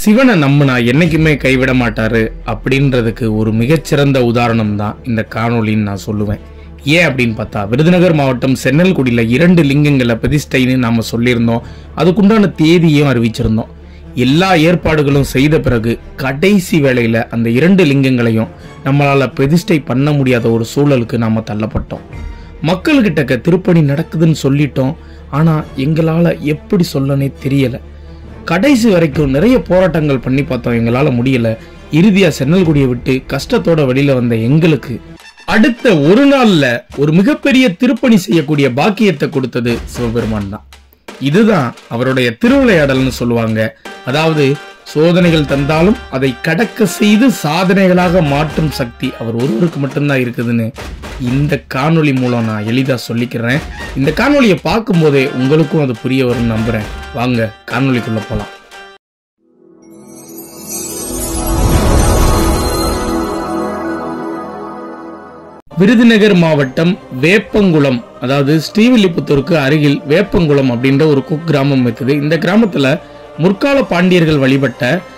சிவனை நம்பினா என்னைக்குமே கைவிட மாட்டாரு அப்படின்றதுக்கு ஒரு மிகச்சிறந்த உதாரணம் தான் இந்த காணொலின்னு நான் சொல்லுவேன். ஏன் அப்படின்னு பார்த்தா, விருதுநகர் மாவட்டம் சென்னல்குடியில் 2 லிங்கங்களை பிரதிஷ்டைன்னு நாம சொல்லியிருந்தோம். அதுக்குண்டான தேதியும் அறிவிச்சிருந்தோம். எல்லா ஏற்பாடுகளும் செய்த பிறகு கடைசி வேளையில அந்த 2 லிங்கங்களையும் நம்மளால பிரதிஷ்டை பண்ண முடியாத ஒரு சூழலுக்கு நாம தள்ளப்பட்டோம். மக்கள்கிட்ட திருப்பணி நடக்குதுன்னு சொல்லிட்டோம். ஆனா எங்களால எப்படி சொல்லனே தெரியல. கடைசி வரைக்கும் நிறைய போராட்டங்கள் பண்ணி பார்த்தோம், எங்களால முடியல. இறுதியா சென்னல்குடியை விட்டு கஷ்டத்தோட வெளியில வந்த எங்களுக்கு அடுத்த ஒரு நாள்ல ஒரு மிகப்பெரிய திருப்பணி செய்யக்கூடிய பாக்கியத்தை கொடுத்தது சிவபெருமான் தான். இதுதான் அவருடைய திருவிளையாடல்னு சொல்லுவாங்க. அதாவது சோதனைகள் தந்தாலும் அதை கடக்க செய்து சாதனைகளாக மாற்றும் சக்தி அவர் ஒருவருக்கு மட்டும்தான் இருக்குதுன்னு இந்த காணொளி மூலம் நான் எளிதா சொல்லிக்கிறேன். இந்த காணொளியை பார்க்கும் போதே உங்களுக்கும் அது புரிய வரும்னு நம்புறேன். வாங்க காணொளிக்குள்ள போலாம். விருதுநகர் மாவட்டம் வேப்பங்குளம், அதாவது ஸ்ரீவில்லிபுத்தூருக்கு அருகில் வேப்பங்குளம் அப்படின்ற ஒரு குக்கிராமம் இருக்குது. இந்த கிராமத்துல முற்கால பாண்டியர்கள் வழிபட்ட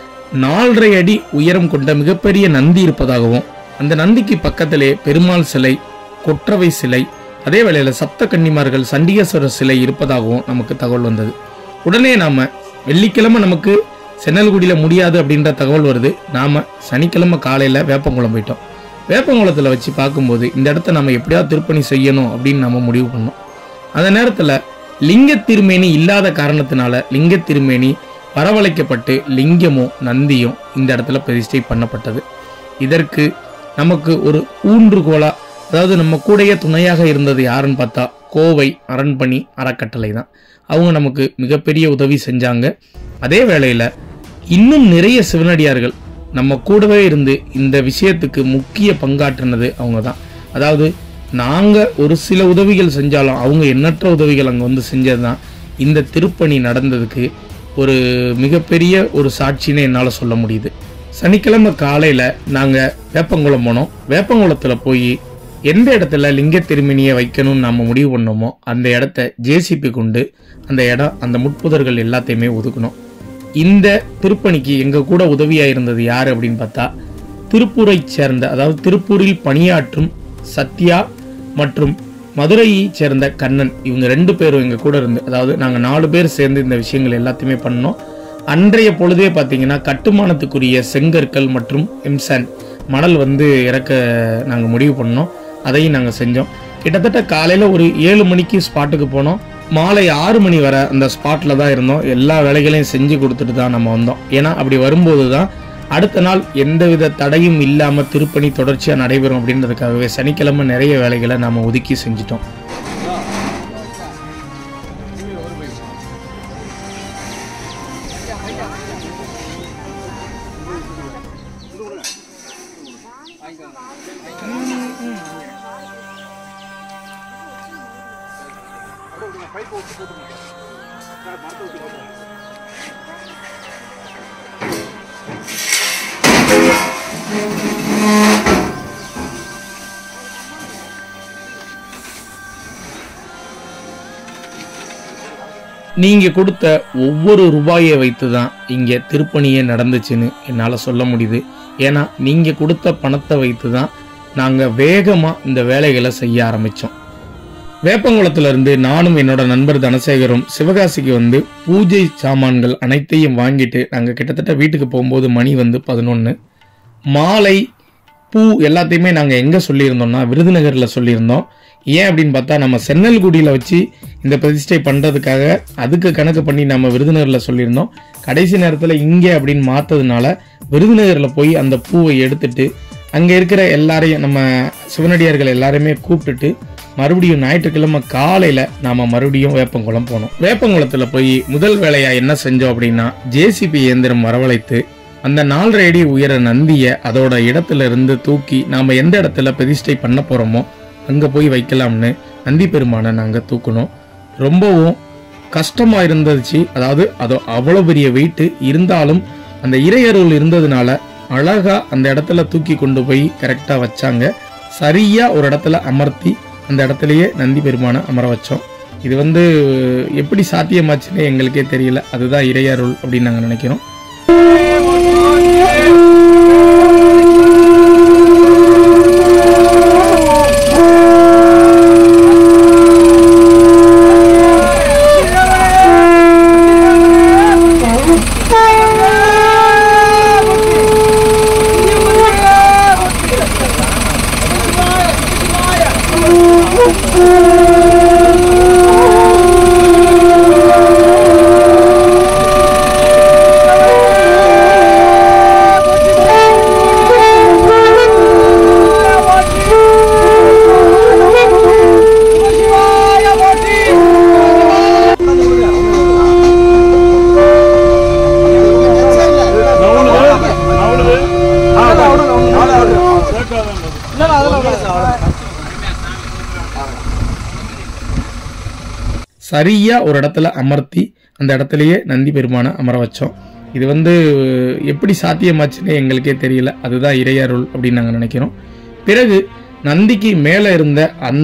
4.5 அடி உயரம் கொண்ட மிகப்பெரிய நந்தி இருப்பதாகவும், அந்த நந்திக்கு பக்கத்திலே பெருமாள் சிலை, கொற்றவை சிலை, அதே வேளையில சப்த கன்னிமார்கள், சண்டிகேஸ்வரர் சிலை இருப்பதாகவும் நமக்கு தகவல் வந்தது. உடனே நாம வெள்ளிக்கிழமை நமக்கு சென்னல்குடியில முடியாது அப்படின்ற தகவல் வருது. நாம சனிக்கிழமை காலையில வேப்பங்குளம் போயிட்டோம். வேப்பங்குளத்தில் வச்சு பார்க்கும்போது இந்த இடத்த நம்ம எப்படியாவது திருப்பணி செய்யணும் அப்படின்னு நம்ம முடிவு பண்ணோம். அந்த நேரத்தில் லிங்க திருமேனி இல்லாத காரணத்தினால லிங்க திருமேனி வரவழைக்கப்பட்டு லிங்கமும் நந்தியும் இந்த இடத்துல பிரதிஷ்டை பண்ணப்பட்டது. இதற்கு நமக்கு ஒரு ஊன்றுகோலா, அதாவது நம்ம கூடயே துணையாக இருந்தது யாருன்னு பார்த்தா கோவை அரண்பணி அறக்கட்டளை தான். அவங்க நமக்கு மிகப்பெரிய உதவி செஞ்சாங்க. அதே வேளையில் இன்னும் நிறைய சிவனடியார்கள் நம்ம கூடவே இருந்து இந்த விஷயத்துக்கு முக்கிய பங்காற்றினது அவங்க தான். அதாவது நாங்கள் ஒரு சில உதவிகள் செஞ்சாலும் அவங்க எண்ணற்ற உதவிகள் அங்கே வந்து செஞ்சது தான் இந்த திருப்பணி நடந்ததுக்கு ஒரு மிகப்பெரிய ஒரு சாட்சின்னு என்னால் சொல்ல முடியுது. சனிக்கிழமை காலையில் நாங்கள் வேப்பங்குளம் போனோம். வேப்பங்குளத்தில் போய் எந்த இடத்துல லிங்க திருமணியை வைக்கணும்னு நம்ம முடிவு பண்ணோமோ அந்த இடத்த ஜேசிபி கொண்டு அந்த இடம், அந்த முட்புதர்கள் எல்லாத்தையுமே ஒதுக்கணும். இந்த திருப்பணிக்கு எங்க கூட உதவியா இருந்தது யாரு அப்படின்னு பார்த்தா, திருப்பூரை சேர்ந்த, அதாவது திருப்பூரில் பணியாற்றும் சத்யா மற்றும் மதுரையை சேர்ந்த கண்ணன், இவங்க 2 பேரும் எங்க கூட இருந்து, அதாவது நாங்க 4 பேர் சேர்ந்து இந்த விஷயங்கள் எல்லாத்தையுமே பண்ணோம். அன்றைய பொழுதே பார்த்தீங்கன்னா கட்டுமானத்துக்குரிய செங்கற்கள் மற்றும் எம்சான் மணல் வந்து இறக்க நாங்கள் முடிவு பண்ணோம். அதையும் நாங்கள் செஞ்சோம். கிட்டத்தட்ட காலையில் ஒரு 7 மணிக்கு ஸ்பாட்டுக்கு போனோம். மாலை 6 மணி வரை அந்த ஸ்பாட்டில் தான் இருந்தோம். எல்லா வேலைகளையும் செஞ்சு கொடுத்துட்டு தான் நம்ம வந்தோம். ஏன்னா அப்படி வரும்போது தான் அடுத்த நாள் எந்தவித தடையும் இல்லாமல் திருப்பணி தொடர்ச்சியாக நடைபெறும் அப்படின்றதுக்காகவே சனிக்கிழமை நிறைய வேலைகளை நாம் ஒதுக்கி செஞ்சிட்டோம். நீங்க கொடுத்த ஒவ்வொரு ரூபாயை வைத்து தான் இங்க திருப்பணியே நடந்துச்சுன்னு என்னால சொல்ல முடியுது. ஏன்னா நீங்க கொடுத்த பணத்தை வைத்து தான் நாங்க வேகமா இந்த வேலைகளை செய்ய ஆரம்பிச்சோம். வேப்பங்குளத்துல இருந்து நானும் என்னோட நண்பர் தனசேகரும் சிவகாசிக்கு வந்து பூஜை சாமான்கள் அனைத்தையும் வாங்கிட்டு நாங்க கிட்டத்தட்ட வீட்டுக்கு போகும்போது மணி வந்து 11. மாலை பூ எல்லாத்தையுமே நாங்க எங்க சொல்லியிருந்தோம்னா விருதுநகர்ல சொல்லியிருந்தோம். ஏன் அப்படின்னு பார்த்தா, நம்ம சென்னல்குடியில வச்சு இந்த பிரதிஷ்டை பண்றதுக்காக அதுக்கு கணக்கு பண்ணி நம்ம விருதுநகர்ல சொல்லியிருந்தோம். கடைசி நேரத்துல இங்கே அப்படின்னு மாத்ததுனால விருதுநகர்ல போய் அந்த பூவை எடுத்துட்டு அங்க இருக்கிற எல்லாரையும், நம்ம சிவனடியார்கள் எல்லாருமே கூப்பிட்டுட்டு மறுபடியும் ஞாயிற்றுக்கிழமை காலையில நாம மறுபடியும் வேப்பங்குளம் போனோம். வேப்பங்குளத்துல போய் முதல் வேலையா என்ன செஞ்சோம் அப்படின்னா, ஜேசிபி இயந்திரம் வரவழைத்து அந்த 4.5 அடி உயர நந்திய அதோட இடத்துல இருந்து தூக்கி நாம எந்த இடத்துல பிரதிஷ்டை பண்ண போறோமோ அங்க போய் வைக்கலாம்னு நந்தி பெருமானை நாங்க தூக்கணும். ரொம்பவும் கஷ்டமா இருந்துச்சு. அதாவது அது அவ்வளவு பெரிய வெயிட் இருந்தாலும் அந்த இறையருள் இருந்ததுனால அழகா அந்த இடத்துல தூக்கி கொண்டு போய் கரெக்டா வச்சாங்க. சரியா ஒரு இடத்துல அமர்த்தி அந்த இடத்துலயே நந்தி பெருமானை அமர வச்சோம். இது வந்து எப்படி சாத்தியமாச்சுன்னு எங்களுக்கே தெரியல. அதுதான் இறையருள் அப்படின்னு நாங்க நினைக்கிறோம். சரியாக ஒரு இடத்துல அமர்த்தி அந்த இடத்துலையே நந்தி பெருமானை அமர வச்சோம். இது எப்படி சாத்தியமாச்சுன்னு எங்களுக்கே தெரியல. அதுதான் இறையருள் அப்படின்னு நாங்கள் நினைக்கிறோம். பிறகு நந்திக்கு மேலே இருந்த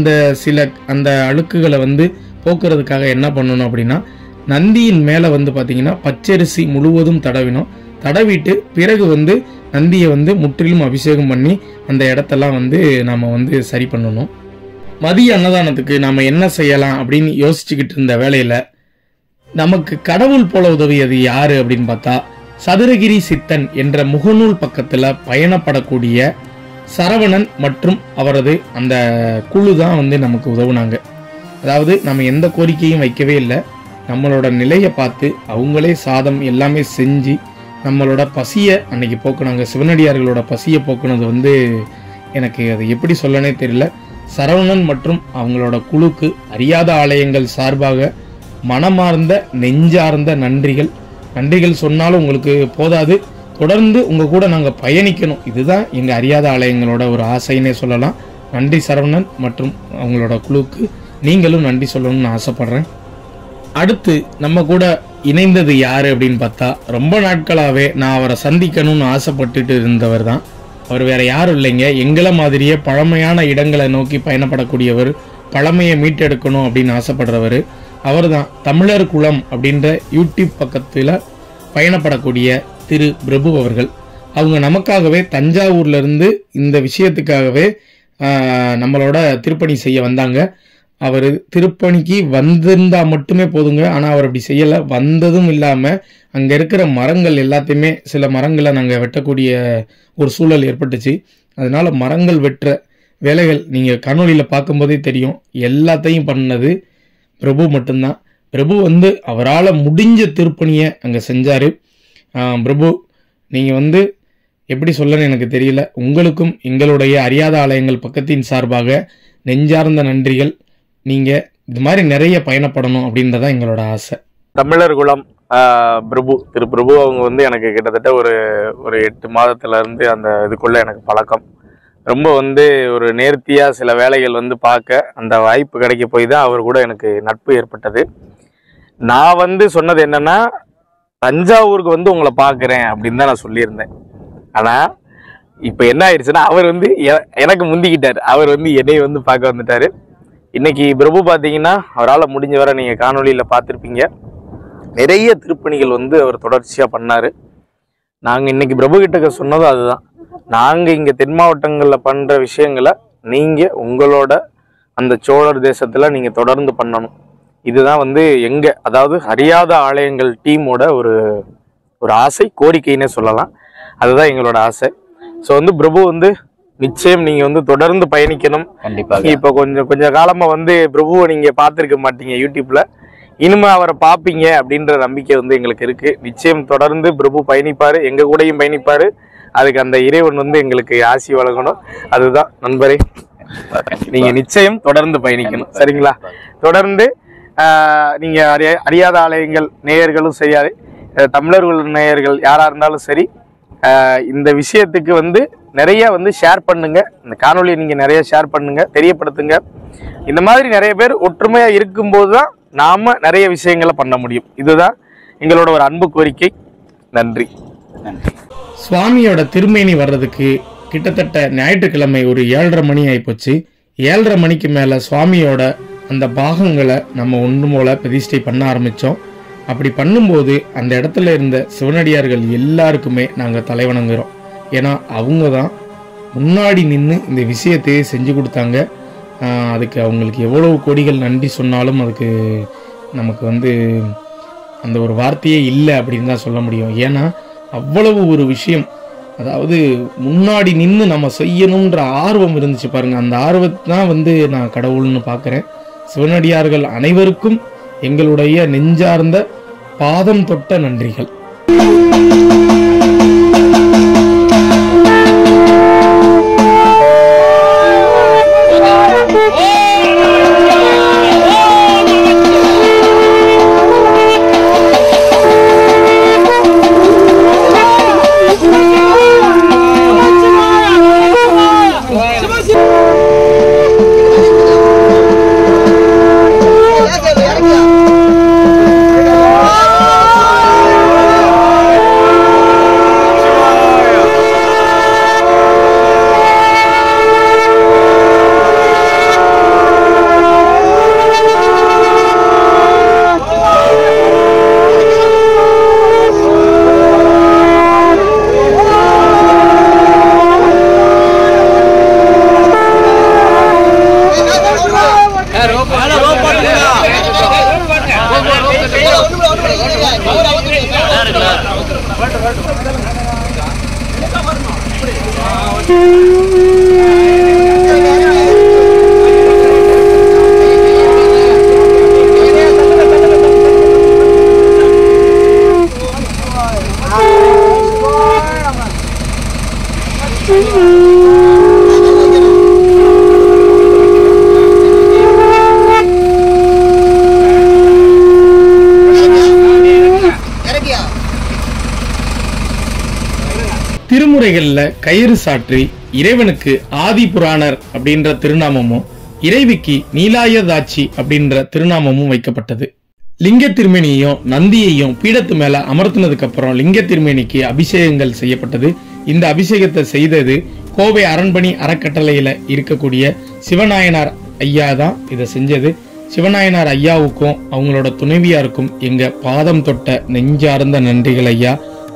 அந்த அழுக்குகளை போக்குறதுக்காக என்ன பண்ணணும் அப்படின்னா, நந்தியின் மேலே பார்த்தீங்கன்னா பச்சரிசி முழுவதும் தடவிட்டு பிறகு நந்தியை முற்றிலும் அபிஷேகம் பண்ணி அந்த இடத்தெல்லாம் நாம் சரி பண்ணணும். மதிய அன்னதானத்துக்கு நாம் என்ன செய்யலாம் அப்படின்னு யோசிச்சுக்கிட்டு இருந்த வேளையில் நமக்கு கடவுள் போல உதவியது யாரு அப்படின்னு பார்த்தா, சதுரகிரி சித்தன் என்ற முகநூல் பக்கத்தில் பயணப்படக்கூடிய சரவணன் மற்றும் அவரது அந்த குழு தான் நமக்கு உதவுனாங்க. அதாவது நம்ம எந்த கோரிக்கையும் வைக்கவே இல்லை. நம்மளோட நிலையை பார்த்து அவங்களே சாதம் எல்லாமே செஞ்சு நம்மளோட பசியை அன்னைக்கு போக்குனாங்க. சிவனடியார்களோட பசியை போக்குனது எனக்கு அது எப்படி சொல்லனே தெரியல. சரவணன் மற்றும் அவங்களோட குழுக்கு அறியாத ஆலயங்கள் சார்பாக மனமார்ந்த நெஞ்சார்ந்த நன்றிகள் சொன்னாலும் உங்களுக்கு போதாது. தொடர்ந்து உங்கள் கூட நாங்கள் பயணிக்கணும். இதுதான் எங்கள் அறியாத ஆலயங்களோட ஒரு ஆசைன்னே சொல்லலாம். நன்றி சரவணன் மற்றும் அவங்களோட குழுக்கு நீங்களும் நன்றி சொல்லணும்னு ஆசைப்படுறேன். அடுத்து நம்ம கூட இணைந்தது யார் அப்படின்னு பார்த்தா, ரொம்ப நாட்களாகவே நான் அவரை சந்திக்கணும்னு ஆசைப்பட்டுட்டு இருந்தவர் தான். அவர் வேற யாரும் இல்லைங்க, எங்களை மாதிரியே பழமையான இடங்களை நோக்கி பயணப்படக்கூடியவர், பழமையை மீட்டெடுக்கணும் அப்படின்னு ஆசைப்படுறவர் அவர் தான். தமிழர் குலம் அப்படின்ற யூடியூப் பக்கத்தில் பயணப்படக்கூடிய திரு பிரபு அவர்கள். அவங்க நமக்காகவே தஞ்சாவூர்லேருந்து இந்த விஷயத்துக்காகவே நம்மளோட திருப்பணி செய்ய வந்தாங்க. அவர் திருப்பணிக்கு வந்திருந்தால் மட்டுமே போதுங்க. ஆனால் அவர் அப்படி செய்யலை. வந்ததும் இல்லாமல் அங்கே இருக்கிற மரங்கள் எல்லாத்தையுமே, சில மரங்களை நாங்கள் வெட்டக்கூடிய ஒரு சூழல் ஏற்பட்டுச்சு. அதனால் மரங்கள் வெட்டுற வேலைகள் நீங்கள் காணொலியில் பார்க்கும்போதே தெரியும். எல்லாத்தையும் பண்ணது பிரபு மட்டும்தான். பிரபு அவரால் முடிஞ்ச திருப்பணியை அங்கே செஞ்சார். பிரபு நீங்கள் எப்படி சொல்லன்னு எனக்கு தெரியல. உங்களுக்கும் எங்களுடைய அறியாத ஆலயங்கள் பக்கத்தின் சார்பாக நெஞ்சார்ந்த நன்றிகள். நீங்கள் இது மாதிரி நிறைய பயணப்படணும் அப்படின்றதான் எங்களோட ஆசை. தமிழர் குலம் திரு பிரபு அவங்க எனக்கு கிட்டத்தட்ட ஒரு 8 மாதத்துலேருந்து அந்த இதுக்குள்ளே எனக்கு பழக்கம். ரொம்ப ஒரு நேர்த்தியாக சில வேலைகள் பார்க்க அந்த வாய்ப்பு கிடைக்க போய் தான் அவர் கூட எனக்கு நட்பு ஏற்பட்டது. நான் சொன்னது என்னென்னா, தஞ்சாவூருக்கு உங்களை பார்க்குறேன் அப்படின்னு தான் நான் சொல்லியிருந்தேன். ஆனால் இப்போ என்ன ஆயிடுச்சுன்னா, அவர் எனக்கு முந்திக்கிட்டார். அவர் என்னை பார்க்க வந்துட்டார். இன்றைக்கி பிரபு பார்த்தீங்கன்னா, அவரால் முடிஞ்ச வரை நீங்கள் காணொலியில் பார்த்துருப்பீங்க, நிறைய திருப்பணிகள் அவர் தொடர்ச்சியாக பண்ணார். நாங்கள் இன்றைக்கி பிரபு கிட்ட சொன்னதும் அதுதான். நாங்கள் இங்கே தென் மாவட்டங்களில் பண்ணுற விஷயங்களை நீங்கள் உங்களோட அந்த சோழர் தேசத்தில் நீங்கள் தொடர்ந்து பண்ணணும். இதுதான் எங்கள், அதாவது அறியாத ஆலயங்கள் டீமோட ஒரு ஆசை, கோரிக்கைன்னே சொல்லலாம். அதுதான் எங்களோட ஆசை. ஸோ பிரபு நிச்சயம் நீங்கள் தொடர்ந்து பயணிக்கணும். கண்டிப்பாக. இப்போ கொஞ்சம் காலமாக பிரபுவை நீங்கள் பார்த்துருக்க மாட்டீங்க யூடியூப்பில். இனிமேல் அவரை பார்ப்பீங்க அப்படின்ற நம்பிக்கை எங்களுக்கு இருக்குது. நிச்சயம் தொடர்ந்து பிரபு பயணிப்பார், எங்கள் கூடயும் பயணிப்பார். அதுக்கு அந்த இறைவன் எங்களுக்கு ஆசி வழங்கணும். அதுதான் நண்பரே, நீங்கள் நிச்சயம் தொடர்ந்து பயணிக்கணும். சரிங்களா? தொடர்ந்து நீங்கள் அறியாத ஆலயங்கள் நேயர்களும் செய்யாது, தமிழர்கள் நேயர்கள் யாராக இருந்தாலும் சரி, இந்த விஷயத்துக்கு நிறைய ஷேர் பண்ணுங்க. இந்த காணொலியை நீங்கள் நிறைய ஷேர் பண்ணுங்க, தெரியப்படுத்துங்க. இந்த மாதிரி நிறைய பேர் ஒற்றுமையாக இருக்கும்போது தான் நாம் நிறைய விஷயங்களை பண்ண முடியும். இதுதான் எங்களோட ஒரு அன்பு கோரிக்கை. நன்றி. சுவாமியோட திருமேனி வர்றதுக்கு கிட்டத்தட்ட ஞாயிற்றுக்கிழமை ஒரு 7:30 மணி ஆகிப்போச்சு. 7:30 மணிக்கு மேலே சுவாமியோட அந்த பாகங்களை நம்ம ஒன்று போல பிரதிஷ்டை பண்ண ஆரம்பித்தோம். அப்படி பண்ணும்போது அந்த இடத்துல இருந்த சிவனடியார்கள் எல்லாருக்குமே நாங்கள் தலைவணங்குறோம். ஏன்னா அவங்க தான் முன்னாடி நின்று இந்த விஷயத்தையே செஞ்சு கொடுத்தாங்க. அதுக்கு அவங்களுக்கு எவ்வளவு கோடிகள் நன்றி சொன்னாலும் அதுக்கு நமக்கு அந்த ஒரு வார்த்தையே இல்லை அப்படின்னு தான் சொல்ல முடியும். ஏன்னா அவ்வளவு ஒரு விஷயம், அதாவது முன்னாடி நின்று நம்ம செய்யணுன்ற ஆர்வம் இருந்துச்சு பாருங்க. அந்த ஆர்வத்தை தான் நான் கடவுள்னு பார்க்குறேன். சிவனடியார்கள் அனைவருக்கும் எங்களுடைய நெஞ்சார்ந்த பாதம் தொட்ட நன்றிகள். Yeah. திருமுறைகள்ல கயிறு சாற்றி இறைவனுக்கு ஆதி புராணர் அப்படின்ற திருநாமமும் இறைவிக்கு நீலாயதாட்சி அப்படின்ற திருநாமமும் வைக்கப்பட்டது. லிங்க திருமேனியையும் நந்தியையும் பீடத்து மேல அமர்த்தினதுக்கு அப்புறம் லிங்க திருமேனிக்கு அபிஷேகங்கள் செய்யப்பட்டது. இந்த அபிஷேகத்தை செய்தது கோவை அரண்மனை அறக்கட்டளையில இருக்கக்கூடிய சிவநாயனார் ஐயா தான் இதை செஞ்சது. சிவநாயனார் ஐயாவுக்கும் அவங்களோட துணைவியாருக்கும் எங்க பாதம் தொட்ட நெஞ்சார்ந்த நன்றிகள் ஐயா.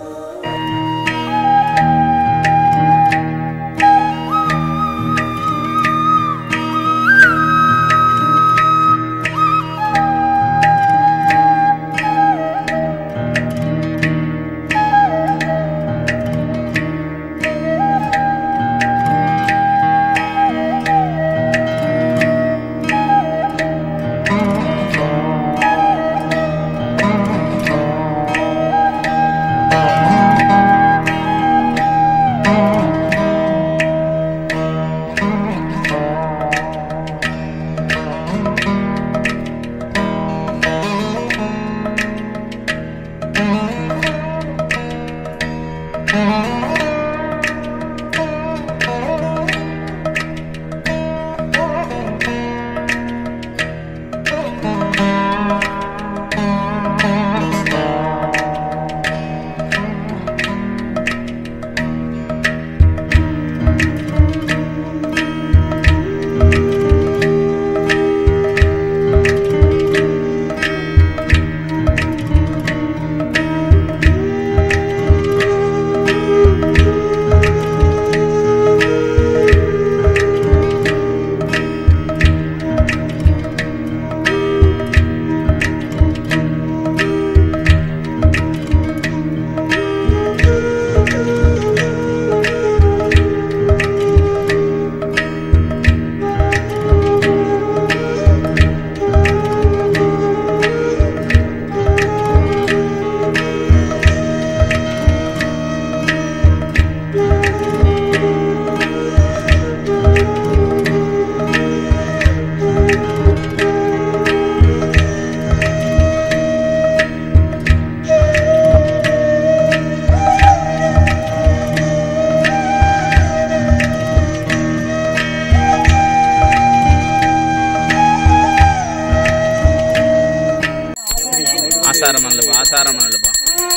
ஆசாரம் நல்லப்பா.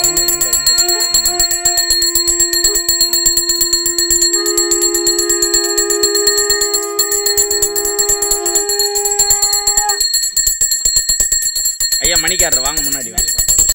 ஐயா மணிக்காரர் வாங்க முன்னாடி வாங்க.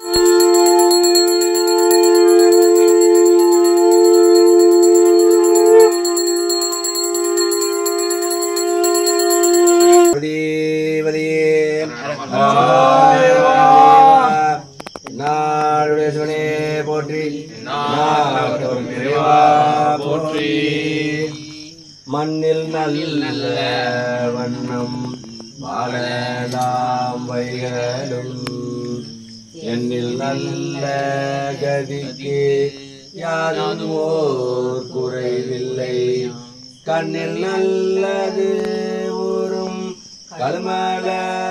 மண்ணில் நல்ல வண்ணம் வாழலாம் வைகளும் என்னில் நல்ல கதிக்கு யாரும் ஓர் குறைவில்லை. கண்ணில் நல்லது ஊரும் கல்மல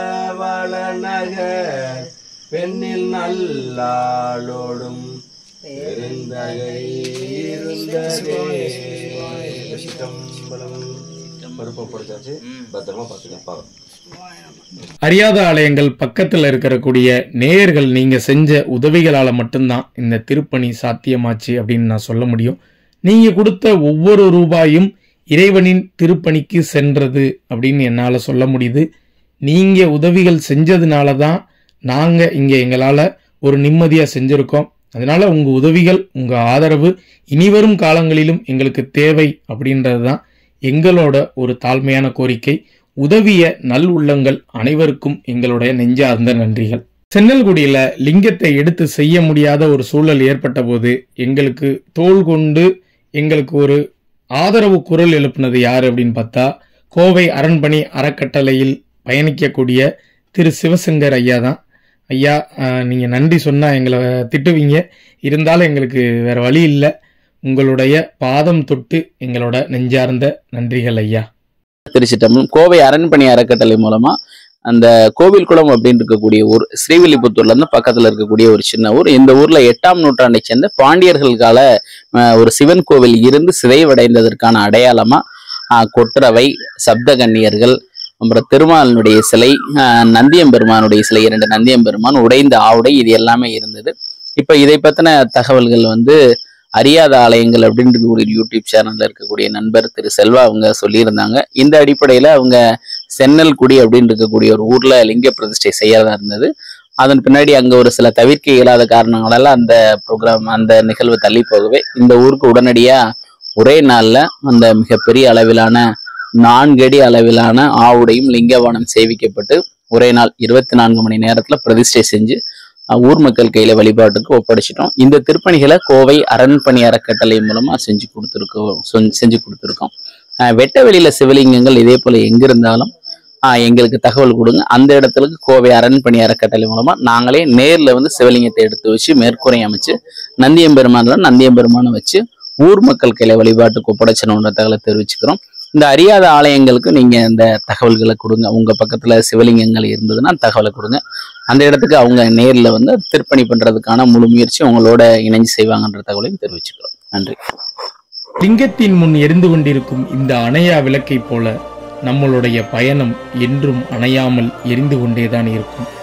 வளநகர் பெண்ணில் நல்லாளோடும் பெருந்தகை இருந்ததே. அறியாத ஆலயங்கள் பக்கத்துல இருக்கக்கூடிய நேயர்கள் நீங்க செஞ்ச உதவிகளால மட்டும்தான் இந்த திருப்பணி சாத்தியமாச்சு அப்படின்னு நான் சொல்ல முடியும். நீங்க கொடுத்த ஒவ்வொரு ரூபாயும் இறைவனின் திருப்பணிக்கு சென்றது அப்படின்னு என்னால சொல்ல முடியுது. நீங்க உதவிகள் செஞ்சதுனால தான் நாங்க இங்க எங்களால ஒரு நிம்மதியா செஞ்சிருக்கோம். அதனால உங்க உதவிகள், உங்க ஆதரவு இனிவரும் காலங்களிலும் எங்களுக்கு தேவை அப்படின்றது தான் எங்களோட ஒரு தாழ்மையான கோரிக்கை. உதவிய நல் உள்ளங்கள் அனைவருக்கும் எங்களுடைய நெஞ்சார்ந்த நன்றிகள். சென்னல்குடியில லிங்கத்தை எடுத்து செய்ய முடியாத ஒரு சூழல் ஏற்பட்ட போது எங்களுக்கு தோள் கொண்டு எங்களுக்கு ஒரு ஆதரவு குரல் எழுப்புனது யாரு அப்படின்னு பார்த்தா, கோவை அரண்மனை அறக்கட்டளையில் பயணிக்கக்கூடிய திரு சிவசங்கர் ஐயா தான். ஐயா, நீங்க நன்றி சொன்னா எங்களை திட்டுவீங்க, இருந்தாலும் எங்களுக்கு வேற வழி இல்லை. உங்களுடைய பாதம் தொட்டு எங்களோட நெஞ்சார்ந்த நன்றிகள் ஐயா. திருச்சிட்டம்பலம் கோவை அரண்மனை அறக்கட்டளை மூலமா அந்த கோவில்குளம் அப்படின்னு இருக்கக்கூடிய ஊர், ஸ்ரீவில்லிபுத்தூர்ல இருந்து பக்கத்துல இருக்கக்கூடிய ஒரு சின்ன ஊர். இந்த ஊர்ல 8ஆம் நூற்றாண்டை சேர்ந்த பாண்டியர்கள் கால ஒரு சிவன் கோவில் இருந்து சிதைவடைந்ததற்கான அடையாளமா கொற்றவை, சப்தகன்னியர்கள், அப்புறம் திருமாலினுடைய சிலை, நந்தியம்பெருமானுடைய சிலை, 2 நந்தியம்பெருமான், உடைந்த ஆவுடை, இது எல்லாமே இருந்தது. இப்ப இதை பத்தின தகவல்கள் அறியாத ஆலயங்கள் அப்படின்றது ஒரு யூடியூப் சேனல்ல இருக்கக்கூடிய நண்பர் திரு செல்வா அவங்க சொல்லியிருந்தாங்க. இந்த அடிப்படையில அவங்க சென்னல்குடி அப்படின்னு இருக்கக்கூடிய ஒரு ஊர்ல லிங்க பிரதிஷ்டை செய்யறதா இருந்தது. அதன் பின்னாடி அங்க ஒரு சில தவிர்க்க இயலாத காரணங்களால அந்த ப்ரோக்ராம், அந்த நிகழ்வு தள்ளி போகவே இந்த ஊருக்கு உடனடியா ஒரே நாள்ல அந்த மிகப்பெரிய அளவிலான 4 அடி அளவிலான ஆவுடையும் லிங்கவானம் சேவிக்கப்பட்டு ஒரே நாள் 24 மணி நேரத்துல பிரதிஷ்டை செஞ்சு ஊர் மக்கள் கையில வழிபாட்டுக்கு ஒப்படைச்சிட்டோம். இந்த திருப்பணிகளை கோவை அரண்மனை அறக்கட்டளை மூலமா செஞ்சு கொடுத்துருக்கோம். வெட்ட வெளியில சிவலிங்கங்கள் இதே போல எங்க இருந்தாலும் எங்களுக்கு தகவல் கொடுங்க. அந்த இடத்துக்கு கோவை அரண்மனை அறக்கட்டளை மூலமா நாங்களே நேர்ல சிவலிங்கத்தை எடுத்து வச்சு மேற்கூரை அமைச்சு நந்தியம்பெருமானை வச்சு ஊர் மக்கள் கையில வழிபாட்டுக்கு ஒப்படைச்சணுன்ற தகவலை தெரிவிச்சுக்கிறோம். இந்த அறியாத ஆலயங்களுக்கு நீங்க இந்த தகவல்களை கொடுங்க. உங்க பக்கத்துல சிவலிங்கங்கள் இருந்ததுன்னா தகவலை கொடுங்க. அந்த இடத்துக்கு அவங்க நேர்ல திருப்பணி பண்றதுக்கான முழு முயற்சி உங்களோட இணைஞ்சு செய்வாங்கன்ற தகவலையும் தெரிவிச்சுக்கிறோம். நன்றி. லிங்கத்தின் முன் எரிந்து கொண்டிருக்கும் இந்த அணையா விளக்கை போல நம்மளுடைய பயணம் என்றும் அணையாமல் எரிந்து கொண்டேதான் இருக்கும்.